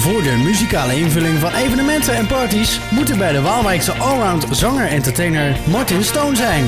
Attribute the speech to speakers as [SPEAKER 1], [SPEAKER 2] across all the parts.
[SPEAKER 1] Voor de muzikale invulling van evenementen en parties moet er bij de Waalwijkse allround zanger-entertainer Martin Stone zijn.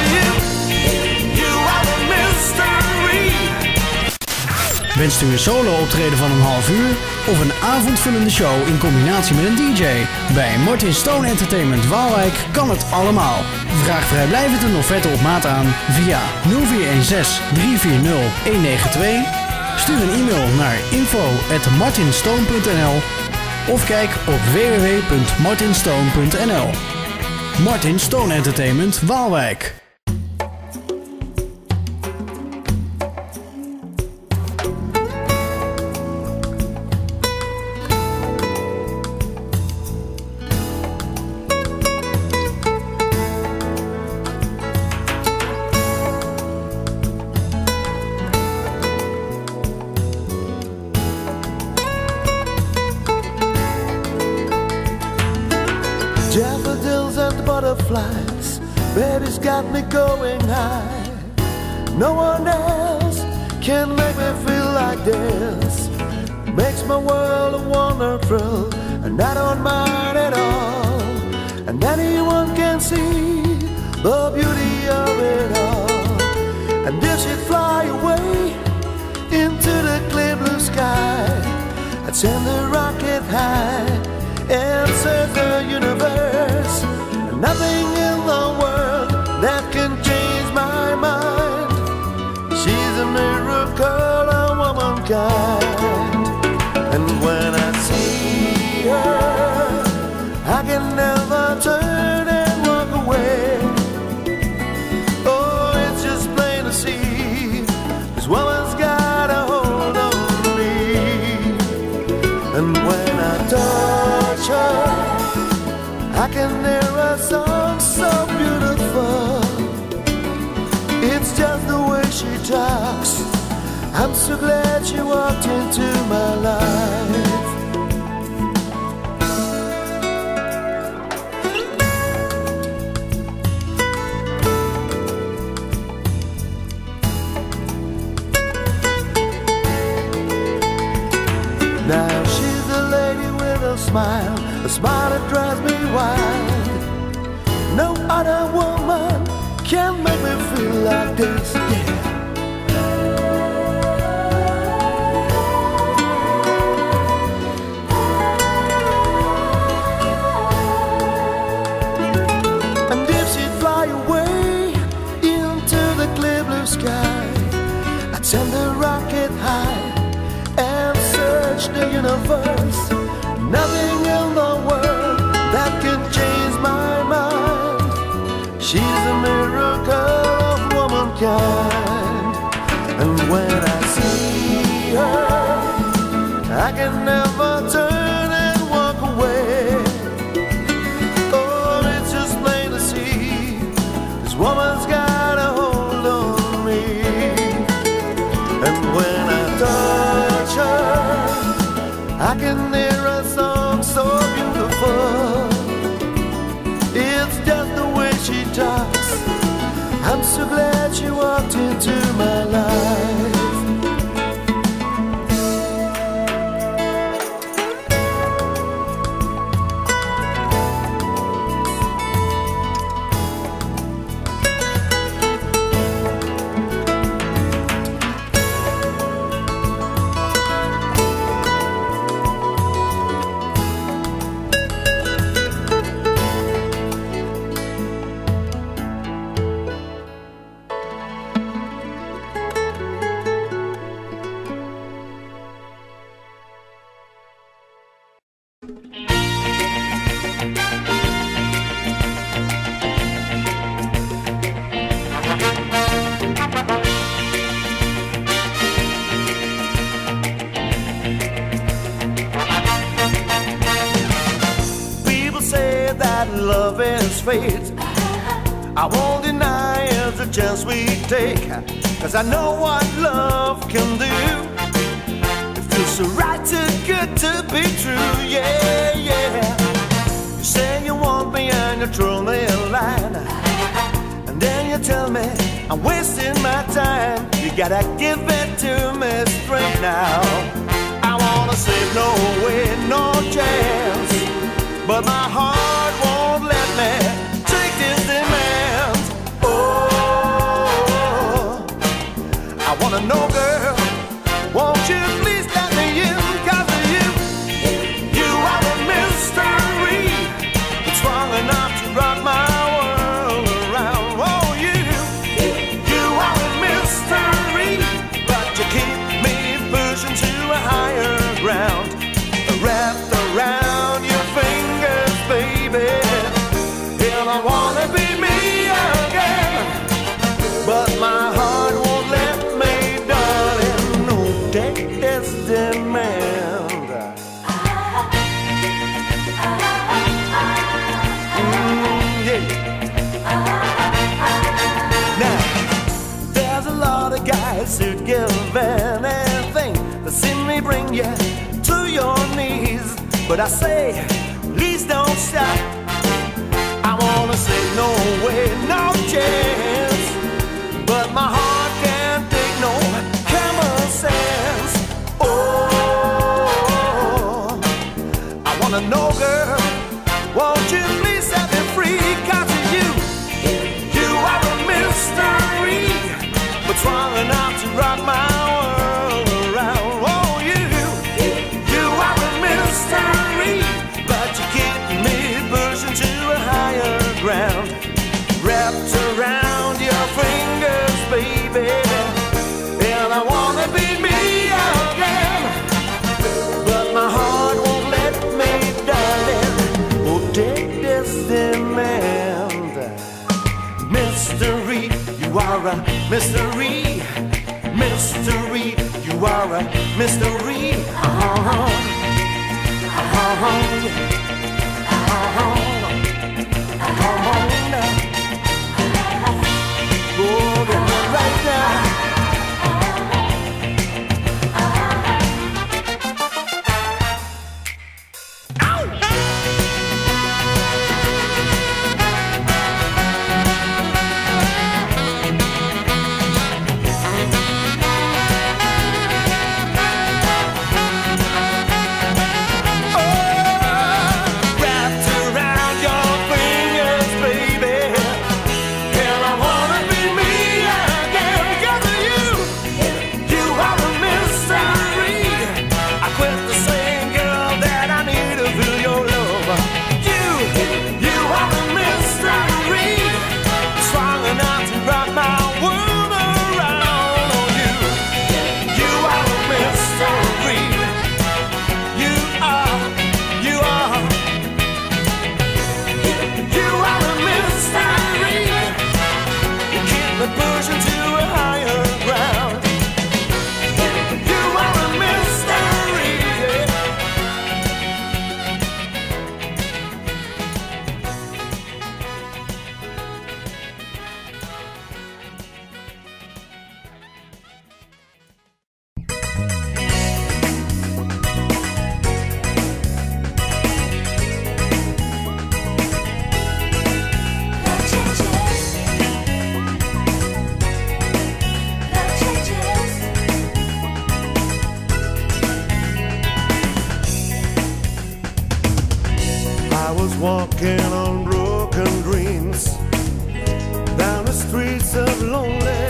[SPEAKER 1] Wenst u een solo-optreden van een half uur of een avondvullende show in combinatie met een DJ? Bij Martin Stone Entertainment Waalwijk kan het allemaal. Vraag vrijblijvend een offerte op maat aan via 0416 340 192. Stuur een e-mail naar info@martinstone.nl of kijk op www.martinstone.nl. Martin Stone Entertainment Waalwijk.
[SPEAKER 2] Daffodils and butterflies, baby's got me going high. No one else can make me feel like this. Makes my world a wonderful, and I don't mind at all. And anyone can see the beauty of it all. And if she'd fly away into the clear blue sky, I'd send the rocket high and search the universe. Nothing in the world that can change my mind. She's a miracle of womankind. And when I see her, I can never turn and walk away. Oh, it's just plain to see, this woman's got a hold on me. And when I touch her, I can hear a song so beautiful. It's just the way she talks. I'm so glad she walked into my life. Now she's a lady with a smile that drives me wild. No other woman can make me feel like this, yeah. And if she'd fly away into the clear blue sky, I'd send the rocket high and search the universe. Nothing in the world that can change my mind. She's a miracle of womankind. And when I see her, I can never turn and walk away. Oh, it's just plain to see, this woman's got a hold on me. And when I touch her, I can hear a song so beautiful. It's just the way she talks. I'm so glad she walked into my life. Love is fate. I won't deny it's a chance we take, 'cause I know what love can do. It feels so right, too good to be true. Yeah, yeah. You say you want me and you throw me a line, and then you tell me I'm wasting my time. You gotta give it to me straight now. I wanna say no way, but my heart won't let me take this demand. Oh, I wanna know, girl, won't you please let me in? 'Cause of you, you are a mystery. It's strong enough to rock my world around. Oh, you are a mystery, but you keep me pushing to a higher ground. Wrapped around your fingers, baby, and I wanna be me again, but my heart won't let me, darling. No, take this demand. Yeah. Now, there's a lot of guys who give anything to see me bring you to your knees, but I say, please don't stop. I wanna say no way, no chance, but my heart can't take no common sense. Oh, I wanna know, girl, won't you please set me free? 'Cause of you are a mystery, but strong enough to rock my world around. Oh, you are a mystery, but you keep me pushing to a higher ground. Wrapped around your fingers, baby, and I wanna be me again, but my heart won't let me, darling. Oh, take this demand. Mystery, you are a mystery. Mystery, you are a mystery. Come on now. Go right now. Walking on broken dreams down the streets of lonely.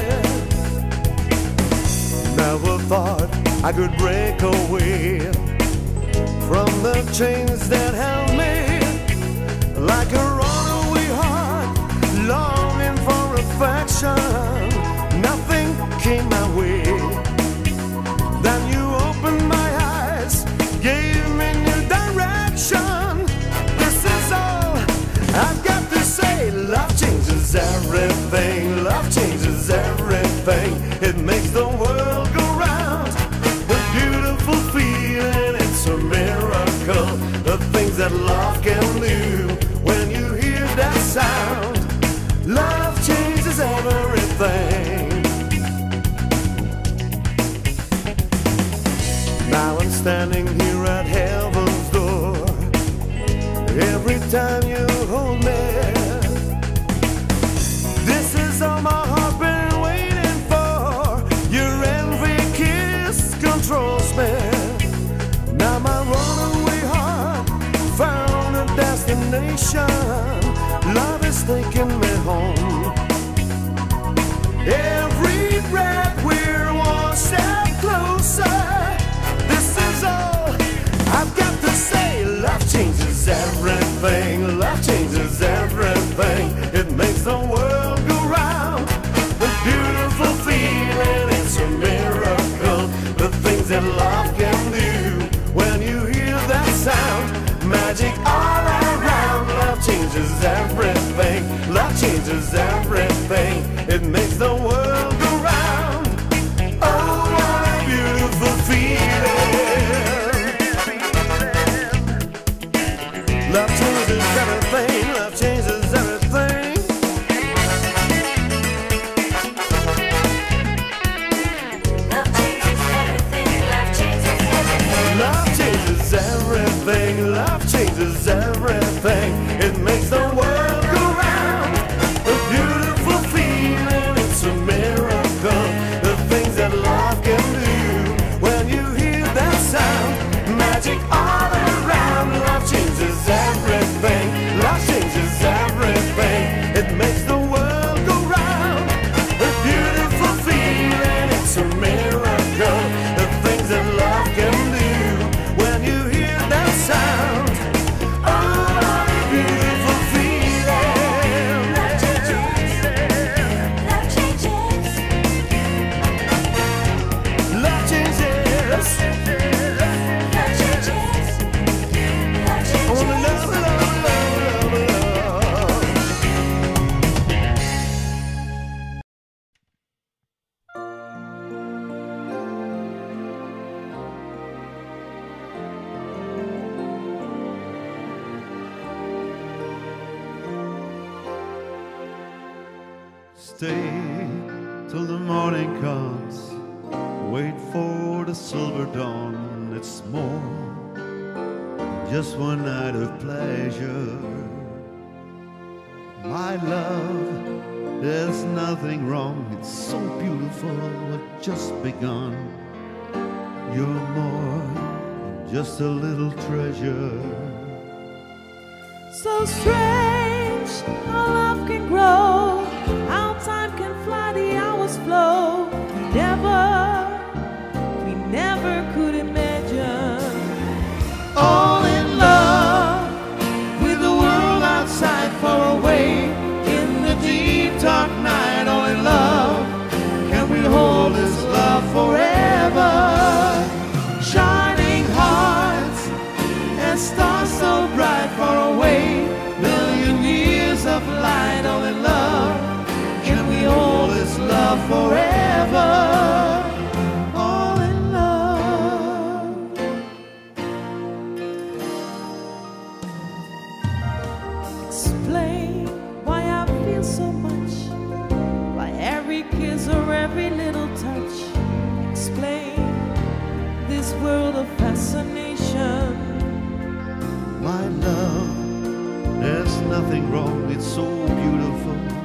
[SPEAKER 2] Never thought I could break away from the chains that held me, like a runaway heart longing for affection. Nothing came my way. Then you opened my eyes, gave me new direction. I've got to say, love changes everything. Love changes everything. It makes the world go round. The beautiful feeling, it's a miracle. The things that love can do when you hear that sound. Love changes everything. Now I'm standing here at heaven's door. Every time you hold me, this is all my heart been waiting for. Your envy kiss controls me. Now my runaway heart found a destination. fascination. Love is taking me home. Every breath we're one step closer. This is all I've got to say. Love changes everything. Love changes everything. It makes the world go round. The beautiful feeling, it's a miracle. The things that love can do. When you hear that sound, magic all around. Love changes everything. Love changes everything. It makes the world go round. Oh, what a beautiful feeling. Love changes everything. Love changes everything.
[SPEAKER 3] Love changes everything. Love changes everything.
[SPEAKER 2] Love changes everything. Love changes everything. It makes the world go round. A beautiful feeling, it's a miracle. The things that love can do. When you hear that sound, magic all around. Love changes everything. Love changes everything. It makes the world go round. A beautiful feeling, it's a miracle. The things that love can do. When you hear that sound, oh, what a beautiful feeling.
[SPEAKER 3] Love changes. Love changes.
[SPEAKER 2] Love changes.
[SPEAKER 3] Love changes. Love
[SPEAKER 2] I wanna
[SPEAKER 3] changes.
[SPEAKER 2] love, love, love, love, love.
[SPEAKER 4] Stay till the morning comes. Wait for the silver dawn. It's more than just one night of pleasure. My love, there's nothing wrong. It's so beautiful, it's just begun. You're more than just a little treasure.
[SPEAKER 5] So strange how love can grow, how time can fly, the hours flow. We never could imagine. All in love with the world outside, far away in the deep dark night. All in love, can we hold this love forever? Shining hearts and stars so bright, far away, million years of light. All in love, can we hold this love forever? All in love. Explain why I feel so much, by every kiss or every little touch. Explain this world of fascination.
[SPEAKER 4] My love, there's nothing wrong, it's so beautiful,